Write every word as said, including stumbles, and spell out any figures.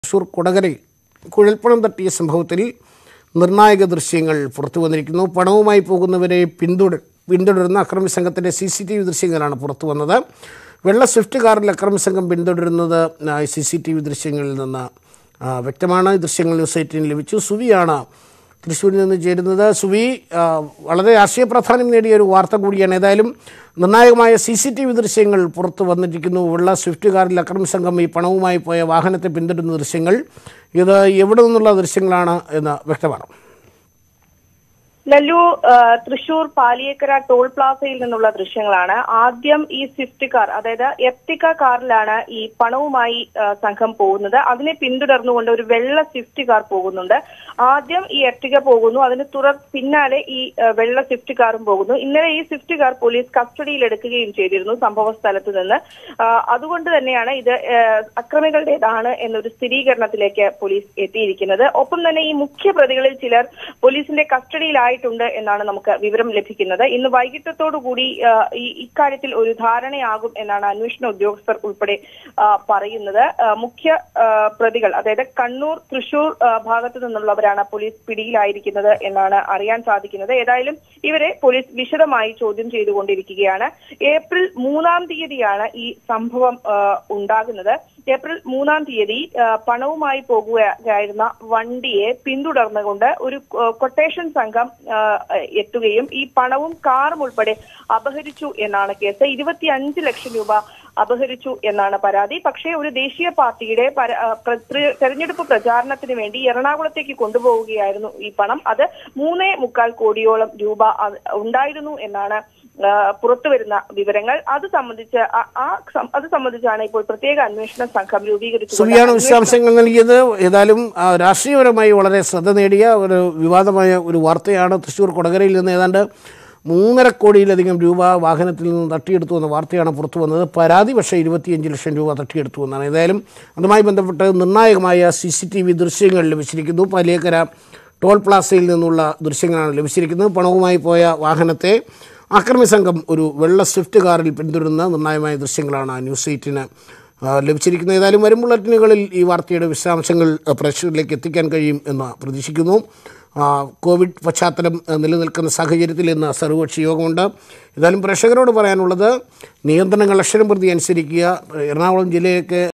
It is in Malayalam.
തൃശൂർ കൊടകരയിൽ കുഴൽപ്പണം തട്ടിയ സംഭവത്തിൽ നിർണായക ദൃശ്യങ്ങൾ പുറത്തു വന്നിരിക്കുന്നു. പണവുമായി പോകുന്നവരെ പിന്തുട പിന്തുടരുന്ന അക്രമി സംഘത്തിൻ്റെ സി സി ടി വി ദൃശ്യങ്ങളാണ് പുറത്തു വന്നത്. വെള്ള സ്വിഫ്റ്റ് കാറിൽ അക്രമി സംഘം പിന്തുടരുന്നത് സി സി ടി വി ദൃശ്യങ്ങളിൽ നിന്ന് വ്യക്തമാണ്. ദൃശ്യങ്ങൾ ന്യൂസ് എയ്റ്റീൻ ലഭിച്ചു. സുവിയാണ് തൃശ്ശൂരിൽ നിന്ന് ചേരുന്നത്. സുവി, വളരെ രാഷ്ട്രീയ പ്രാധാന്യം നേടിയ ഒരു വാർത്ത കൂടിയാണ്. ഏതായാലും നിർണായകമായ സി സി ടി വി ദൃശ്യങ്ങൾ പുറത്തു വന്നിരിക്കുന്നു. വെള്ള സ്വിഫ്റ്റ് കാറിൽ അക്രമി സംഘം ഈ പണവുമായി പോയ വാഹനത്തെ പിന്തുടരുന്ന ദൃശ്യങ്ങൾ. ഇത് എവിടെ നിന്നുള്ള ദൃശ്യങ്ങളാണ് എന്ന് വ്യക്തമാണ്. ലല്ലു, തൃശൂർ പാലിയേക്കര ടോൾ പ്ലാസയിൽ നിന്നുള്ള ദൃശ്യങ്ങളാണ്. ആദ്യം ഈ സ്വിഫ്റ്റ് കാർ, അതായത് എർട്ടിക കാറിലാണ് ഈ പണവുമായി സംഘം പോകുന്നത്. അതിനെ പിന്തുടർന്നുകൊണ്ട് ഒരു വെള്ള സ്വിഫ്റ്റ് കാർ പോകുന്നുണ്ട്. ആദ്യം ഈ എർട്ടിക പോകുന്നു, അതിന് തുടർ പിന്നാലെ ഈ വെള്ള സ്വിഫ്റ്റ് കാറും പോകുന്നു. ഇന്നലെ ഈ സ്വിഫ്റ്റ് കാർ പോലീസ് കസ്റ്റഡിയിൽ എടുക്കുകയും ചെയ്തിരുന്നു സംഭവ സ്ഥലത്ത് നിന്ന്. അതുകൊണ്ട് തന്നെയാണ് ഇത് അക്രമികളുടേതാണ് എന്നൊരു സ്ഥിരീകരണത്തിലേക്ക് പോലീസ് എത്തിയിരിക്കുന്നത്. ഒപ്പം തന്നെ ഈ മുഖ്യ പ്രതികളിൽ ചിലർ പോലീസിന്റെ കസ്റ്റഡിയിലായി ണ്ട് എന്നാണ് നമുക്ക് വിവരം ലഭിക്കുന്നത്. ഇന്ന് വൈകിട്ടത്തോടുകൂടി ഈ ഇക്കാര്യത്തിൽ ഒരു ധാരണയാകും എന്നാണ് അന്വേഷണ ഉദ്യോഗസ്ഥർ ഉൾപ്പെടെ പറയുന്നത്. മുഖ്യ പ്രതികൾ, അതായത് കണ്ണൂർ, തൃശൂർ ഭാഗത്തു നിന്നുള്ളവരാണ് പോലീസ് പിടിയിലായിരിക്കുന്നത് എന്നാണ് അറിയാൻ സാധിക്കുന്നത്. ഏതായാലും ഇവരെ പോലീസ് വിശദമായി ചോദ്യം ചെയ്തുകൊണ്ടിരിക്കുകയാണ്. ഏപ്രിൽ മൂന്നാം തീയതിയാണ് ഈ സംഭവം ഉണ്ടാകുന്നത്. ഏപ്രിൽ മൂന്നാം തീയതി പണവുമായി പോകുകയായിരുന്ന വണ്ടിയെ പിന്തുടർന്നുകൊണ്ട് ഒരു കൊട്ടേഷൻ സംഘം എത്തുകയും ഈ പണവും കാറും ഉൾപ്പെടെ അപഹരിച്ചു എന്നാണ് കേസ്. ഇരുപത്തി അഞ്ച് ലക്ഷം രൂപ അപഹരിച്ചു എന്നാണ് പരാതി. പക്ഷേ ഒരു ദേശീയ പാർട്ടിയുടെ തെരഞ്ഞെടുപ്പ് പ്രചാരണത്തിന് വേണ്ടി എറണാകുളത്തേക്ക് കൊണ്ടുപോവുകയായിരുന്നു ഈ പണം. അത് മൂന്നേ മുക്കാൽ കോടിയോളം രൂപ ഉണ്ടായിരുന്നു എന്നാണ് പുറത്തുവരുന്ന വിവരങ്ങൾ. അത് സംബന്ധിച്ച് ആ അത് സംബന്ധിച്ചാണ് ഇപ്പോൾ പ്രത്യേക അന്വേഷണ സംഘം രൂപീകരിച്ചത്. വിശദാംശങ്ങൾ നൽകിയത്. ഏതായാലും രാഷ്ട്രീയപരമായി വളരെ ശ്രദ്ധ നേടിയ ഒരു വിവാദമായ ഒരു വാർത്തയാണ്. തൃശ്ശൂർ കൊടകരയിൽ നിന്ന് ഏതാണ്ട് മൂന്നര കോടിയിലധികം രൂപ വാഹനത്തിൽ നിന്ന് തട്ടിയെടുത്തു എന്ന വാർത്തയാണ് പുറത്തു വന്നത്. പരാതി പക്ഷേ ഇരുപത്തിയഞ്ച് ലക്ഷം രൂപ തട്ടിയെടുത്തു എന്നാണ്. ഏതായാലും അതുമായി ബന്ധപ്പെട്ട് നിർണായകമായ സി സി ടി വി ദൃശ്യങ്ങൾ ലഭിച്ചിരിക്കുന്നു. പാലിയേക്കര ടോൾ പ്ലാസയിൽ നിന്നുള്ള ദൃശ്യങ്ങളാണ് ലഭിച്ചിരിക്കുന്നത്. പണവുമായി പോയ വാഹനത്തെ അക്രമി സംഘം ഒരു വെള്ള സ്വിഫ്റ്റ് കാറിൽ പിന്തുടരുന്ന നിർണായകമായ ദൃശ്യങ്ങളാണ് ന്യൂസ് എയ്റ്റിന് ലഭിച്ചിരിക്കുന്നത്. ഏതായാലും വരും ബുള്ളറ്റിനുകളിൽ ഈ വാർത്തയുടെ വിശദാംശങ്ങൾ പ്രേക്ഷകരിലേക്ക് എത്തിക്കാൻ കഴിയും എന്ന് പ്രതീക്ഷിക്കുന്നു. കോവിഡ് പശ്ചാത്തലം നിലനിൽക്കുന്ന സാഹചര്യത്തിൽ ഇന്ന് സർവകക്ഷി യോഗമുണ്ട്. ഏതായാലും പ്രേക്ഷകരോട് പറയാനുള്ളത്, നിയന്ത്രണങ്ങൾ അക്ഷരം പ്രതി അനുസരിക്കുക. എറണാകുളം ജില്ലയിലേക്ക്